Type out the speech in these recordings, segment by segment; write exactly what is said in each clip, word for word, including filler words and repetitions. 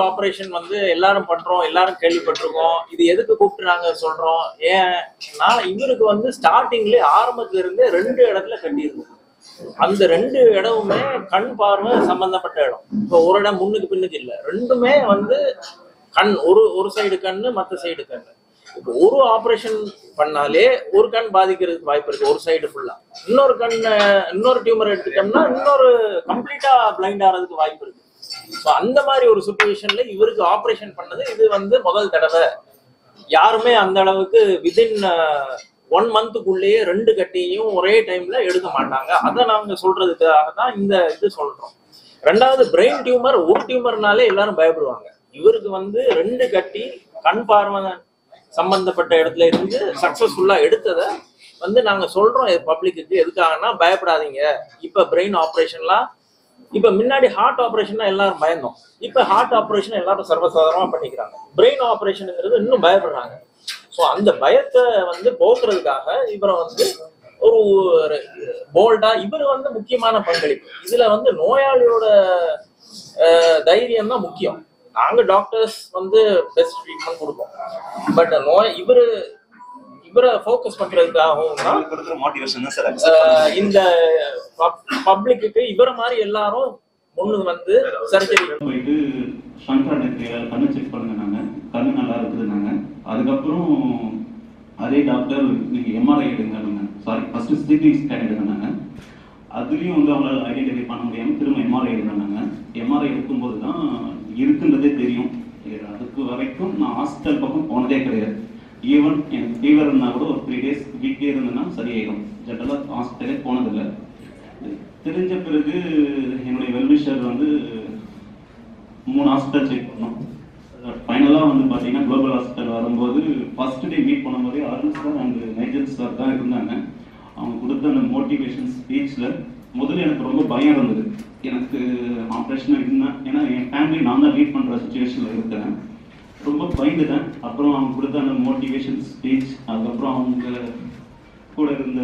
Operation வந்து எல்லாரும் பண்றோம், எல்லாரும் கேள்விப்பட்டிருக்கோம். இது எதுக்கு கூப்பிட்டு நாங்க சொல்றோம்? ஏன்னா இவருக்கு வந்து ஸ்டார்டிங்லேயே ஆரம்பத்துல இருந்தே ரெண்டு இடத்துல கட்டியிருக்கும். அந்த ரெண்டு இடமுமே கண் பார்வை சம்பந்தப்பட்ட இடம். இப்போ ஒரு இடம் முன்னுக்கு பின்னுக்கு இல்லை, ரெண்டுமே வந்து கண், ஒரு ஒரு சைடு கண்ணு, மற்ற சைடு கண்ணு. இப்போ ஒரு ஆப்ரேஷன் பண்ணாலே ஒரு கண் பாதிக்கிறதுக்கு வாய்ப்பு இருக்கு, ஒரு சைடு ஃபுல்லா. இன்னொரு கண், இன்னொரு டியூமர் எடுத்துட்டோம்னா இன்னொரு கம்ப்ளீட்டா பிளைண்ட் ஆகிறதுக்கு வாய்ப்பு இருக்கு. ஸோ அந்த மாதிரி ஒரு சுச்சுவேஷன்ல இவருக்கு ஆப்ரேஷன் பண்ணது இது வந்து முதல் தடவை. யாருமே அந்த அளவுக்கு விதின் ஒன் மந்த்துக்குள்ளேயே ரெண்டு கட்டியும் ஒரே டைம்ல எடுக்க மாட்டாங்க. அதை நாங்க சொல்றதுக்காக தான் இந்த இது சொல்றோம். ரெண்டாவது, பிரெயின் டியூமர் ஒரு டியூமர்னாலே எல்லாரும் பயப்படுவாங்க. இவருக்கு வந்து ரெண்டு கட்டி கண் பார்வை சம்பந்தப்பட்ட இடத்துல இருந்து சக்சஸ்ஃபுல்லா எடுத்ததை வந்து நாங்க சொல்றோம் பப்ளிக்கு. எதுக்காகனா பயப்படாதீங்க. இப்ப பிரெயின் ஆப்ரேஷன்லாம், இப்ப முன்னாடி ஹார்ட் ஆப்ரேஷன் எல்லாரும் பயந்தோம், இப்ப ஹார்ட் ஆப்ரேஷன் எல்லாரும் சர்வசாதாரணமா பண்ணிக்கிறாங்க. பிரெயின் ஆப்ரேஷனுங்கிறது இன்னும் பயப்படுறாங்க. ஸோ அந்த பயத்தை வந்து போக்குறதுக்காக இவரை வந்து ஒரு போல்டா, இவர் வந்து முக்கியமான பங்களிப்பு. இதுல வந்து நோயாளியோட தைரியம் தான் முக்கியம். நாங்க டாக்டர்ஸ் வந்து பெஸ்ட் ட்ரீட்மெண்ட் கொடுப்போம், பட் நோய் இவரு இவரை ஃபோக்கஸ் பண்றதுக்காகவும் இந்த பப்ளிக்கு இவரை மாதிரி எல்லாரும் முன்னு வந்து சர்ஜரி போயிட்டு கண்ணு செக் பண்ணுங்க. கண்ணு நல்லா இருக்குதுன்னாங்க. அதுக்கப்புறம் அதே டாக்டர் நீங்க எம்ஆர்ஐ எடுங்க, சாரி ஃபர்ஸ்ட் சிடி ஸ்கேன் எடுங்கன்னாங்க. அதுலயும் வந்து அவங்களால ஐடென்டிஃபை பண்ண முடியாம திரும்ப எம்ஆர்ஐ எடுங்கன்னாங்க. எம்ஆர்ஐ எடுக்கும்போது தான் இருக்குன்றதே தெரியும். அதுக்கு வரைக்கும் நான் ஹாஸ்பிட்டல் பக்கம் போனதே கிடையாது. ஈவன் எனக்கு ஃபீவர் இருந்தால் கூட ஒரு த்ரீ டேஸ் வீட்லேயே இருந்தேன்னா சரியாயிடும். ஜென்ரலாக ஹாஸ்பிட்டலே போனதில்லை. தெரிஞ்ச பிறகு என்னுடைய வெல்விஷர் வந்து மூணு ஹாஸ்பிட்டல் செக் பண்ணோம். ஃபைனலாக வந்து பார்த்தீங்கன்னா குளோபல் ஹாஸ்பிட்டல் வரும்போது ஃபர்ஸ்ட் டே மீட் பண்ணும்போதே Arun sir and Nigel sir தான் இருந்தாங்க. அவங்க கொடுத்த அந்த மோட்டிவேஷன் ஸ்பீச்சில் முதல்ல எனக்கு ரொம்ப பயம் இருந்தது. எனக்கு ஆப்ரேஷன் இருந்தால், ஏன்னா என் ஃபேமிலி நான் தான் லீட் பண்ணுற சுச்சுவேஷனில் இருக்கிறேன். ரொம்ப பயந்துட்டேன். அப்புறம் அவங்க கொடுத்த அந்த மோட்டிவேஷன் ஸ்பீச், அதுக்கப்புறம் அவங்க கூட இருந்த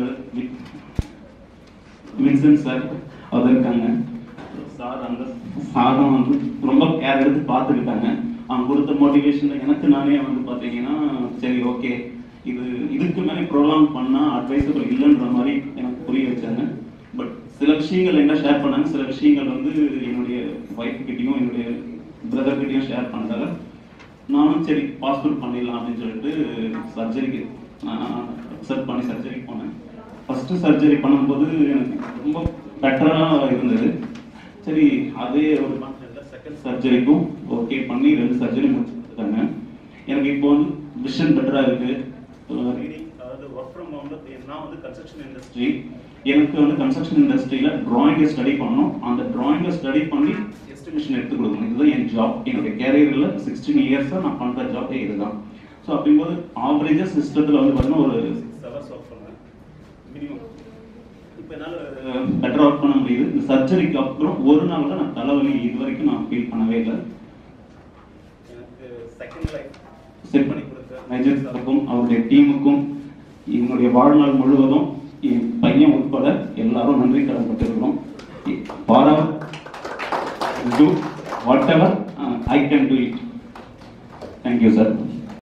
வின்சென்ட் சார் அவர் இருக்காங்க. சார் அந்த சாரும் வந்து ரொம்ப கேர் எடுத்து பார்த்துக்கிட்டாங்க. அவங்க கொடுத்த மோட்டிவேஷனில் எனக்கு நானே வந்து பார்த்தீங்கன்னா சரி ஓகே, இது இதுக்கு மேலே ப்ரோலாங் பண்ணால் அட்வைசபிள் இல்லைன்ற மாதிரி எனக்கு புரிய வச்சாங்க. பட் சில விஷயங்கள் என்ன ஷேர் பண்ணாங்க, சில விஷயங்கள் வந்து என்னுடைய ஒய்ஃப் கிட்டையும் என்னுடைய பிரதர் கிட்டையும் ஷேர் பண்ணதால நானும் சரி பாஸ்போர்ட் பண்ணிடலாம் அப்படின்னு சொல்லிட்டு சர்ஜரிக்கு அக்செப்ட் பண்ணி சர்ஜரிக்கு போனேன். ஃபர்ஸ்ட் சர்ஜரி பண்ணும்போது எனக்கு ரொம்ப பெட்டராக இருந்தது. சரி அதே ஒரு செகண்ட் சர்ஜரிக்கும் ஓகே பண்ணி ரெண்டு சர்ஜரி முடிச்சுருக்காங்க. எனக்கு இப்போ வந்து விஷன் பெட்டராக இருக்கு. ரீடிங், அதாவது ஒர்க் ஃப்ரம் ஹோம்ல நான் வந்து கன்ஸ்ட்ரக்ஷன் இண்டஸ்ட்ரி, எனக்கு வந்து கன்ஸ்ட்ரக்ஷன் இண்டஸ்ட்ரியில டிராயிங்கை ஸ்டடி பண்ணணும். அந்த டிராயிங்கை ஸ்டடி பண்ணி எஸ்டிமேஷன் எடுத்து கொடுக்கணும். இதுதான் என் ஜாப். என்னுடைய கேரியரில் சிக்ஸ்டீன் இயர்ஸாக நான் பண்ணுற ஜாபே இதுதான். ஸோ அப்படிங்கும்போது ஆவரேஜாக சிஸ்டத்தில் வந்து பார்த்தீங்கன்னா ஒரு சிக்ஸ் ஹவர்ஸ் ஒர்க் பண்ணுவேன் மினிமம். இப்போ என்னால் பெட்டர் ஒர்க் பண்ண முடியுது. இந்த சர்ஜரிக்கு அப்புறம் ஒரு நாள் தான் நான் தலைவலி இது வரைக்கும் நான் ஃபீல் பண்ணவே இல்லை. எனக்கு செகண்ட் லைஃப் செட் பண்ணி கொடுத்த நைஜர் சாருக்கும் அவருடைய டீமுக்கும் என்னுடைய வாழ்நாள் முழுவதும் என் பையன் உட்பட எல்லாரும் நன்றி கடன்பட்டிருக்கிறோம். For do whatever uh, I can do it. Thank you, sir.